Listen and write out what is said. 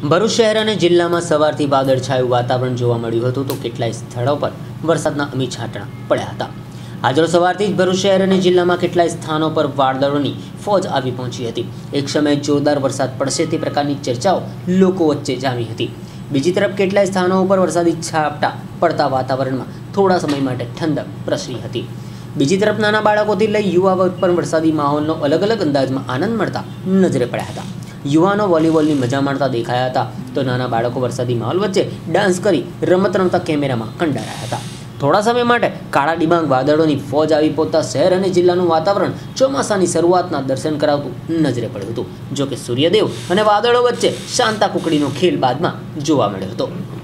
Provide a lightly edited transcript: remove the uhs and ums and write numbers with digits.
ભરૂચ શહેર અને જિલ્લામાં સવારથી વાદળછાયું વાતાવરણ જોવા મળ્યું હતું તો કેટલાય સ્થળો પર વરસાદના અમી છાંટણા પડ્યા હતા। આજરોજ સવારથી જ ભરૂચ શહેર અને જિલ્લામાં કેટલાય સ્થાનો પર વાદળોની ફોજ આવી પહોંચી હતી। એક સમયે જોરદાર વરસાદ પડશે તે પ્રકારની ચર્ચાઓ લોકો વચ્ચે જામી હતી। બીજી તરફ કેટલાય સ્થાનો ઉપર વરસાદી છાંટા પડતા વાતાવરણમાં થોડા સમય માટે ઠંડક પ્રસરી હતી। બીજી તરફ નાના બાળકોથી લઈ યુવા વર્ગ પર વરસાદી માહોલનો અલગ અલગ અંદાજમાં આનંદ મળતા નજરે પડ્યા હતા। યુવાનો વોલીબોલની મજા માણતા દેખાયા હતા તો નાના બાળકો વરસાદી માહોલ વચ્ચે ડાન્સ કરી રમત રમતા કેમેરામાં કંડારાયા હતા। થોડા સમય માટે કાળા ડિબાંગ વાદળોની ફોજ આવી પહોંચતા શહેર અને જિલ્લાનું વાતાવરણ ચોમાસાની શરૂઆતના દર્શન કરાવતું નજરે પડ્યું હતું। જોકે સૂર્યદેવ અને વાદળો વચ્ચે શાંતા કુકડીનો ખેલ બાદમાં જોવા મળ્યો હતો।